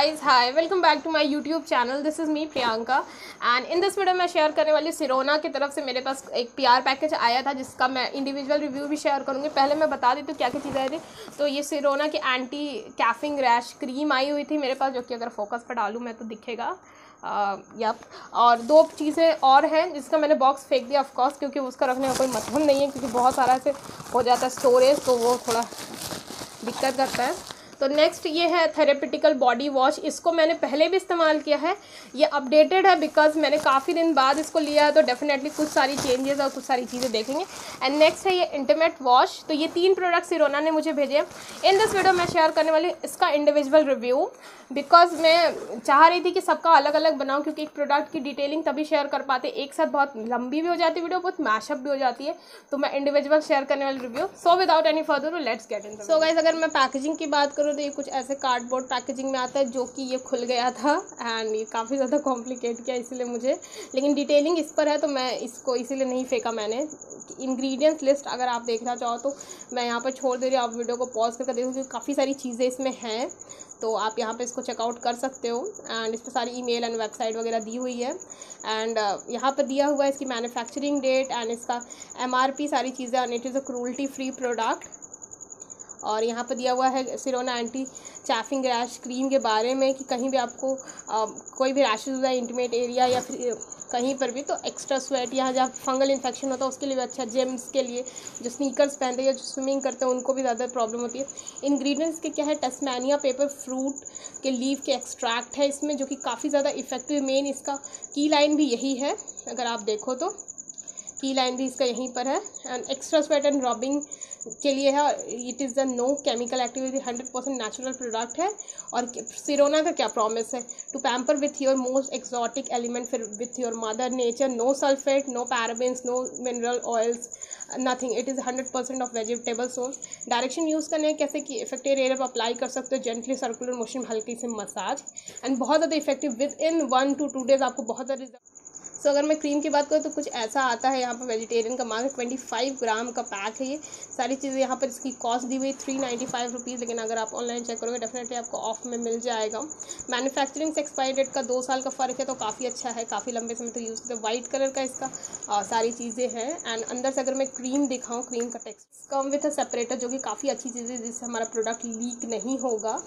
Guys, hi, welcome back to my YouTube channel. This is me Priyanka and in this video मैं share करने वाली सिरोना की तरफ से मेरे पास एक पीआर पैकेज आया था जिसका मैं इंडिविजुअल रिव्यू भी शेयर करूँगी। पहले मैं बता देती हूँ क्या क्या चीज़ें आई थी। तो ये सिरोना की एंटी कैफिंग रैश क्रीम आई हुई थी मेरे पास, जो कि अगर फोकस पर डालूँ मैं तो दिखेगा। यप। और दो चीज़ें और हैं जिसका मैंने बॉक्स फेंक दिया ऑफकोर्स, क्योंकि उसका रखने का कोई मतलब नहीं है, क्योंकि बहुत सारा ऐसे हो जाता है स्टोरेज, तो वो थोड़ा दिक्कत करता है। तो नेक्स्ट ये है थेरेपिटिकल बॉडी वॉश। इसको मैंने पहले भी इस्तेमाल किया है, ये अपडेटेड है बिकॉज मैंने काफ़ी दिन बाद इसको लिया है, तो डेफिनेटली कुछ सारी चेंजेस और कुछ सारी चीज़ें देखेंगे। एंड नेक्स्ट है ये इंटीमेट वॉश। तो ये 3 प्रोडक्ट सिरोना ने मुझे भेजे। इन दिस वीडियो मैं शेयर करने वाली इसका इंडिविजुअल रिव्यू, बिकॉज मैं चाह रही थी कि सबका अलग अलग बनाऊं, क्योंकि एक प्रोडक्ट की डिटेलिंग तभी शेयर कर पाते, एक साथ बहुत लंबी भी हो जाती है वीडियो, बहुत मैशअप भी हो जाती है। तो मैं इंडिविजुअल शेयर करने वाली review. So without any further let's get in. So guys, अगर मैं पैकेजिंग की बात करूँ तो ये कुछ ऐसे कार्डबोर्ड पैकेजिंग में आता है, जो कि ये खुल गया था एंड ये काफ़ी ज़्यादा कॉम्प्लिकेट किया इसलिए मुझे, लेकिन डिटेलिंग इस पर है तो मैं इसको इसीलिए नहीं फेंका मैंने। इंग्रेडिएंट्स लिस्ट अगर आप देखना चाहो तो मैं यहाँ पर छोड़ दे रही हूँ, आप वीडियो को पॉज करके देखो, क्योंकि काफ़ी सारी चीज़ें इसमें हैं, तो आप यहाँ पे इसको चेकआउट कर सकते हो। एंड इस पर सारी ईमेल एंड वेबसाइट वगैरह दी हुई है। एंड यहाँ पर दिया हुआ है इसकी मैन्युफैक्चरिंग डेट एंड इसका MRP, सारी चीज़ें, and it is a cruelty free product. और यहाँ पर दिया हुआ है Sirona anti chafing rash cream के बारे में, कि कहीं भी आपको कोई भी रैशेज होता है इंटीमेट एरिया या फिर कहीं पर भी, तो एक्स्ट्रा स्वेट या जहाँ फंगल इन्फेक्शन होता है उसके लिए भी अच्छा। जेम्स के लिए, जो स्नीकर्स पहनते हैं या जो स्विमिंग करते हैं उनको भी ज़्यादा प्रॉब्लम होती है। इंग्रेडिएंट्स के क्या है, टस्मानिया पेपर फ्रूट के लीव के एक्सट्रैक्ट है इसमें, जो कि काफ़ी ज़्यादा इफेक्टिव। मेन इसका की लाइन भी यही है, अगर आप देखो तो की लाइन भी इसका यहीं पर है। And extra sweat and rubbing के लिए है। It is the no chemical activity, 100% natural product है। और सिरोना का क्या प्रॉमिस है, to pamper with your most exotic element फिर with your mother nature, no sulphate, no parabens, no mineral oils, nothing. It is 100% of vegetable source. Direction use करने कैसे कि effective area पर अप्लाई कर सकते हो, जेंटली सर्कुलर मोशन में हल्की से मसाज, एंड बहुत ज़्यादा effective. Within 1 to 2 days आपको बहुत ज़्यादा रिजल्ट। सो अगर मैं क्रीम की बात करूँ तो कुछ ऐसा आता है यहाँ पर वेजिटेरियन का मार्क, 25 ग्राम का पैक है ये। सारी चीज़ें यहाँ पर इसकी कॉस्ट दी हुई 395 रुपीज़, लेकिन अगर आप ऑनलाइन चेक करोगे डेफिनेटली आपको ऑफ में मिल जाएगा। मैन्युफैक्चरिंग से एक्सपायरी डेट का 2 साल का फ़र्क है, तो काफ़ी अच्छा है, काफ़ी लंबे समय तक यूज़ करते हैं। वाइट कलर का इसका सारी चीज़ें हैं। एंड अंदर से अगर मैं क्रीम दिखाऊँ, क्रीम का texture come with a separator, जो कि काफ़ी अच्छी चीज़ है, जिससे हमारा प्रोडक्ट लीक नहीं होगा।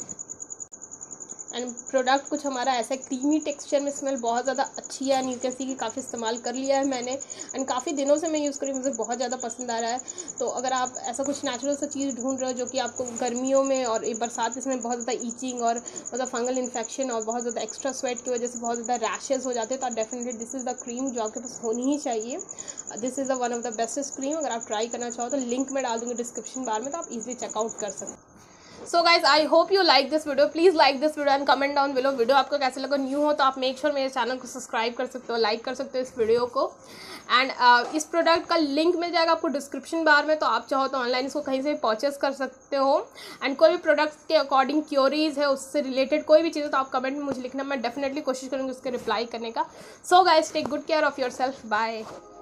एंड प्रोडक्ट कुछ हमारा ऐसा क्रीमी टेक्सचर में, स्मेल बहुत ज़्यादा अच्छी है। एंड यू कैन सी कि काफ़ी इस्तेमाल कर लिया है मैंने, एंड काफ़ी दिनों से मैं यूज़ करी, मुझे बहुत ज़्यादा पसंद आ रहा है। तो अगर आप ऐसा कुछ नेचुरल सा चीज़ ढूंढ रहे हो जो कि आपको गर्मियों में और बरसात इसमें बहुत ज़्यादा ईचिंग और मतलब फंगल इन्फेक्शन और बहुत ज़्यादा एक्स्ट्रा स्वेट की वजह से बहुत ज़्यादा रैशेज़ हो जाते हैं, तो definitely this is the cream जो आपके पास होनी ही चाहिए। This is the one of the bestest cream. अगर आप ट्राई करना चाहो तो लिंक मैं डाल दूँगी डिस्क्रिप्शन बार में, तो आप इजीली चेकआउट कर सकते हो। So guys, I hope you like this video. Please like this video and comment down below video आपको कैसे लगा। न्यू हो तो आप मेक श्योर मेरे चैनल को सब्सक्राइब कर सकते हो, लाइक कर सकते हो इस वीडियो को। एंड इस प्रोडक्ट का लिंक मिल जाएगा आपको डिस्क्रिप्शन बार में, तो आप चाहो तो ऑनलाइन इसको कहीं से भी परचेस कर सकते हो। एंड कोई भी प्रोडक्ट्स के अकॉर्डिंग क्योरीज है, उससे रिलेटेड कोई भी चीज़ है तो आप कमेंट में मुझे लिखना, मैं डेफिनेटली कोशिश करूँगी उसके रिप्लाई करने का। So guys, take good care of yourself, bye.